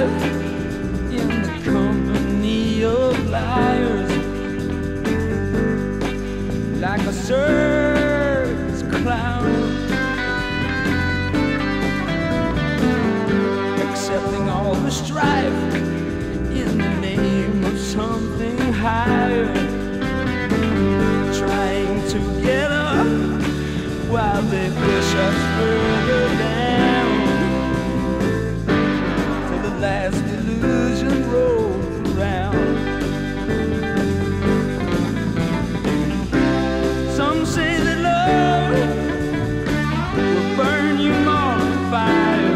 life in the company of liars, like a circus clown, accepting all the strife in the name of something higher, trying to get up while they push us further down, till the last illusion rolls around. Some say that love will burn you more on fire,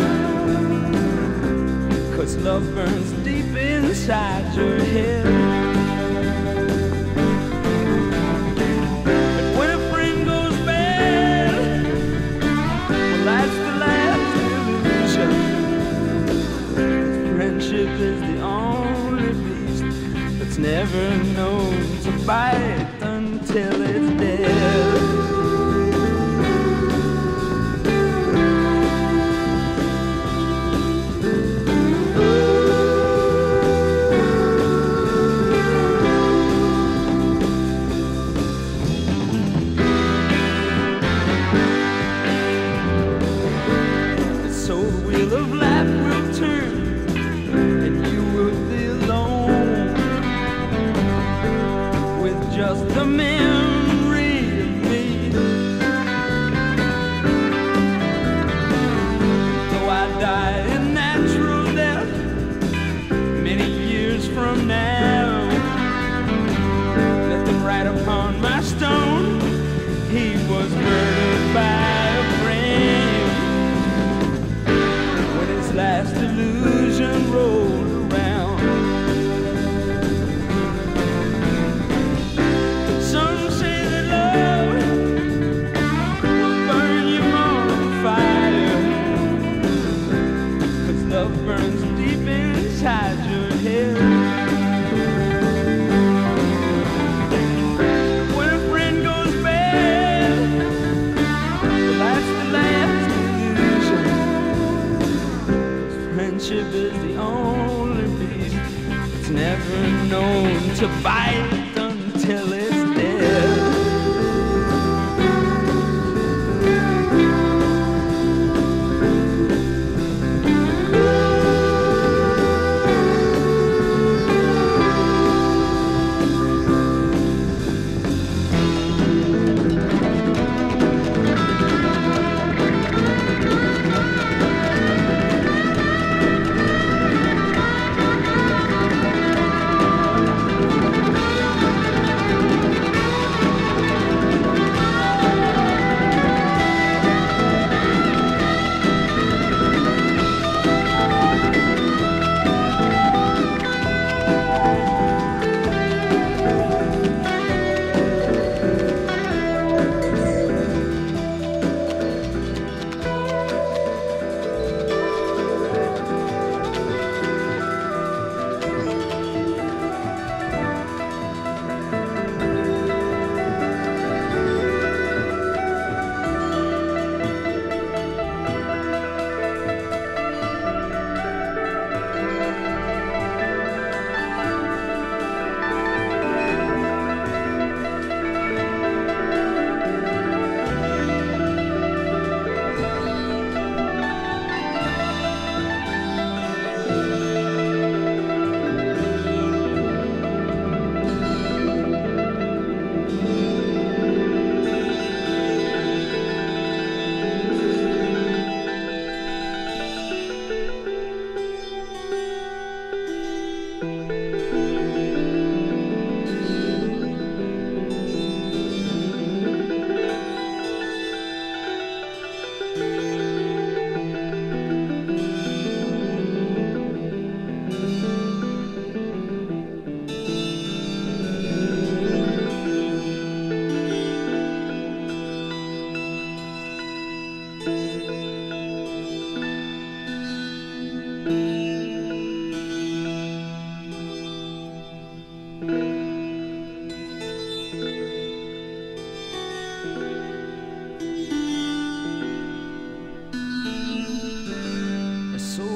'cause love burns deep inside your head. But when a friend goes bad, well, that's the last illusion. Friendship is the only beast that's never known to bite until it's dead. Just the memory of me. Though I die a natural death many years from now, let them write upon my stone, he was murdered by a friend. When his last illusion rolled around, burns deep inside your head. When a friend goes bad, well, that's the last illusion. Friendship is the only beast that's never known to bite until it's dead.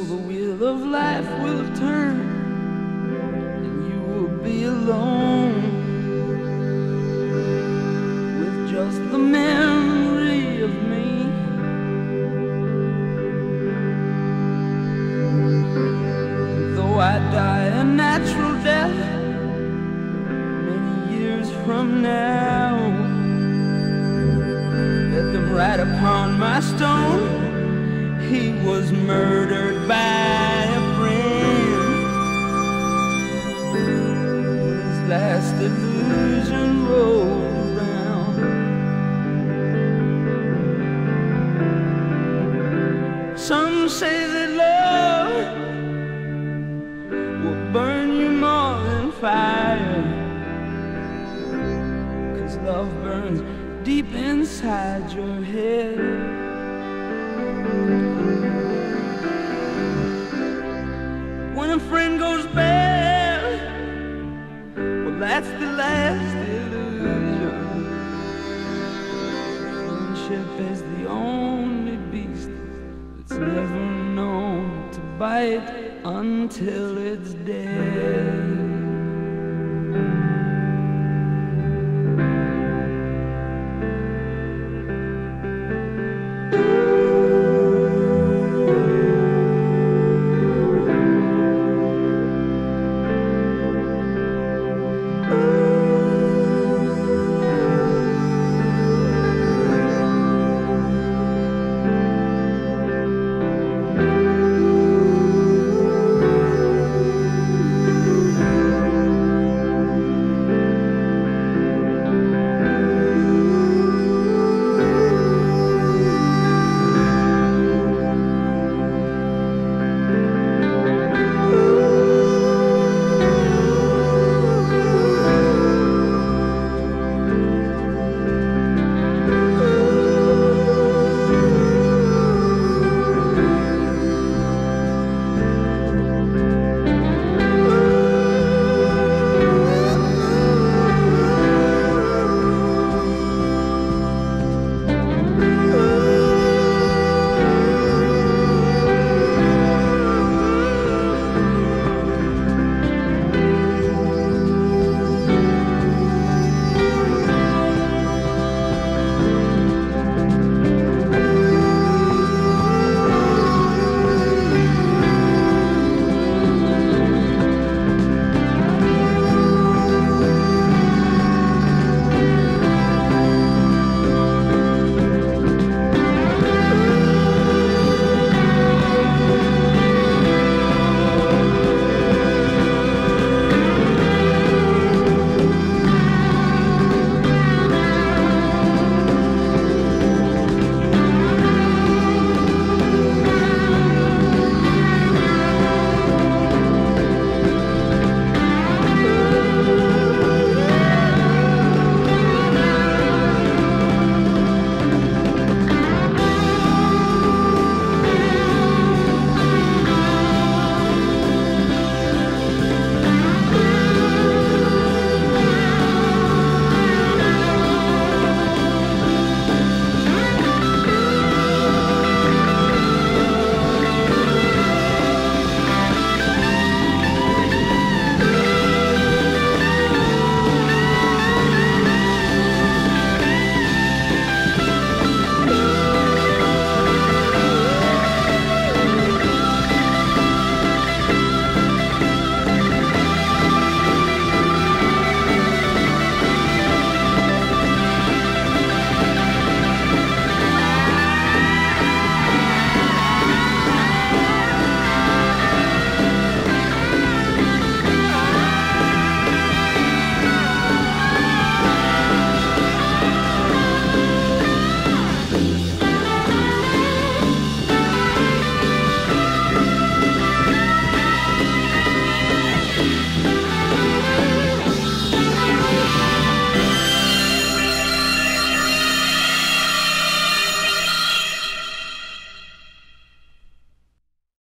the wheel of life will turn, and you will be alone with just the memory of me. Though I die a natural death many years from now, let them write upon my stone, he was murdered by a friend. When his last illusion rolled around, some say that love will burn you more than fire, 'cause love burns deep inside your head. When a friend goes bad, well, that's the last illusion. Friendship is the only beast that's never known to bite until it's dead.